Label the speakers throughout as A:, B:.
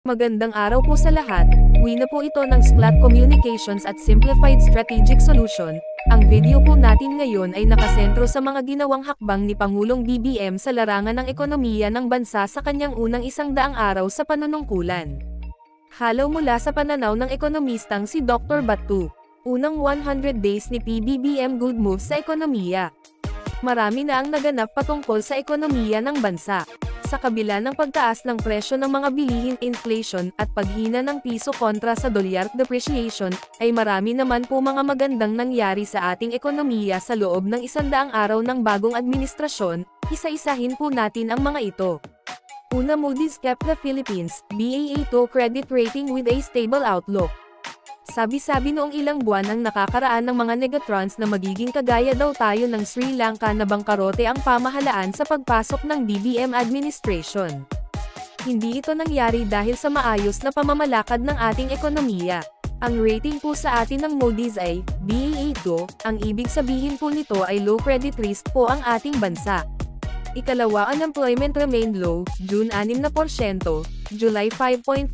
A: Magandang araw po sa lahat, uwi na po ito ng Splat Communications at Simplified Strategic Solution. Ang video po natin ngayon ay nakasentro sa mga ginawang hakbang ni Pangulong BBM sa larangan ng ekonomiya ng bansa sa kanyang unang 100 araw sa panunungkulan. Halaw mula sa pananaw ng ekonomistang si Dr. Batu, unang 100 days ni PBBM good moves sa ekonomiya. Marami na ang naganap patungkol sa ekonomiya ng bansa. Sa kabila ng pagtaas ng presyo ng mga bilihin, inflation, at paghina ng piso kontra sa dolyar depreciation, ay marami naman po mga magandang nangyari sa ating ekonomiya sa loob ng 100 araw ng bagong administrasyon. Isa-isahin po natin ang mga ito. Una, Moody's kept the Philippines, Baa2 credit rating with a stable outlook. Sabi-sabi noong ilang buwan ang nakakaraan ng mga negatrons na magiging kagaya daw tayo ng Sri Lanka na bangkarote ang pamahalaan sa pagpasok ng BBM administration. Hindi ito nangyari dahil sa maayos na pamamalakad ng ating ekonomiya. Ang rating po sa atin ng Moody's ay Baa2, ang ibig sabihin po nito ay low credit risk po ang ating bansa. Ikalawa, unemployment remained low, June 6%, July 5.5%,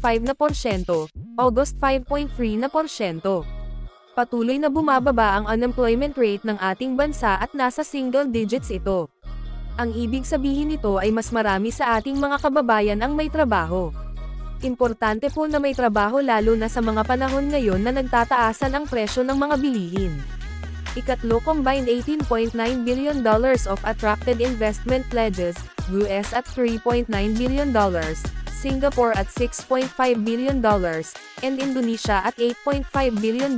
A: August 5.3%. Patuloy na bumababa ang unemployment rate ng ating bansa at nasa single digits ito. Ang ibig sabihin nito ay mas marami sa ating mga kababayan ang may trabaho. Importante po na may trabaho lalo na sa mga panahon ngayon na nagtataasan ang presyo ng mga bilihin. Ikatlo, combined $18.9 billion of attracted investment pledges, US at $3.9 billion, Singapore at $6.5 billion, and Indonesia at $8.5 billion.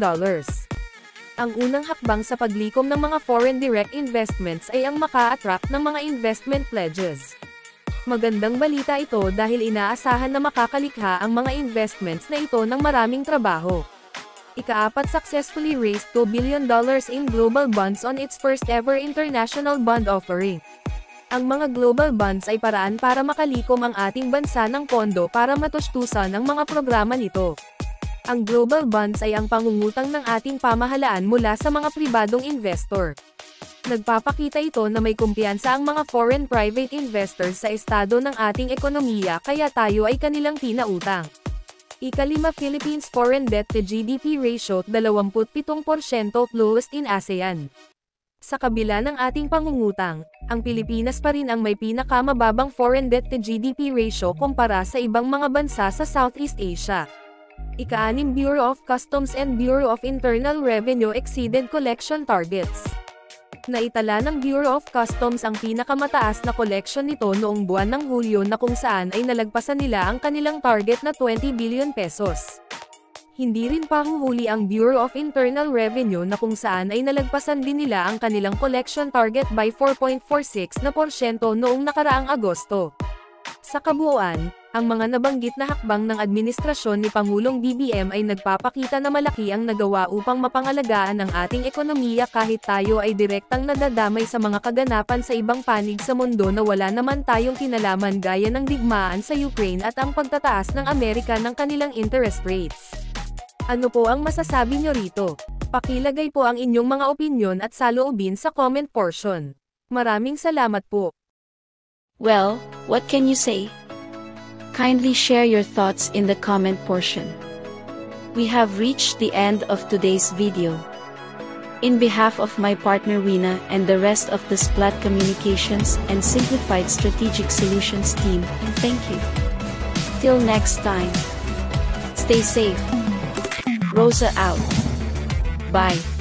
A: Ang unang hakbang sa paglikom ng mga foreign direct investments ay ang maka-attract ng mga investment pledges. Magandang balita ito dahil inaasahan na makakalikha ang mga investments na ito ng maraming trabaho. Ika-4, successfully raised $2 billion in global bonds on its first ever international bond offering. Ang mga global bonds ay paraan para makalikom ang ating bansa ng pondo para matustusan ang mga programa nito. Ang global bonds ay ang pangungutang ng ating pamahalaan mula sa mga pribadong investor. Nagpapakita ito na may kumpiyansa ang mga foreign private investors sa estado ng ating ekonomiya kaya tayo ay kanilang pinautang. Ikalima, Philippines foreign debt to GDP ratio 27%, lowest in ASEAN. Sa kabila ng ating pangungutang, ang Pilipinas pa rin ang may pinakamababang foreign debt to GDP ratio kumpara sa ibang mga bansa sa Southeast Asia. Ika-6, Bureau of Customs and Bureau of Internal Revenue exceeded collection targets. Naitala ng Bureau of Customs ang pinakamataas na collection nito noong buwan ng Hulyo na kung saan ay nalagpasan nila ang kanilang target na 20 billion pesos. Hindi rin pahuhuli ang Bureau of Internal Revenue na kung saan ay nalagpasan din nila ang kanilang collection target by 4.46% noong nakaraang Agosto. Sa kabuuan, ang mga nabanggit na hakbang ng administrasyon ni Pangulong BBM ay nagpapakita na malaki ang nagawa upang mapangalagaan ang ating ekonomiya kahit tayo ay direktang nadadamay sa mga kaganapan sa ibang panig sa mundo na wala naman tayong kinalaman gaya ng digmaan sa Ukraine at ang pagtataas ng Amerika ng kanilang interest rates. Ano po ang masasabi nyo rito? Pakilagay po ang inyong mga opinyon at saloobin sa comment portion. Maraming salamat po.
B: Well, what can you say? Kindly share your thoughts in the comment portion. We have reached the end of today's video. In behalf of my partner Rina and the rest of the Splat Communications and Simplified Strategic Solutions team, thank you. Till next time. Stay safe. Rosa out. Bye.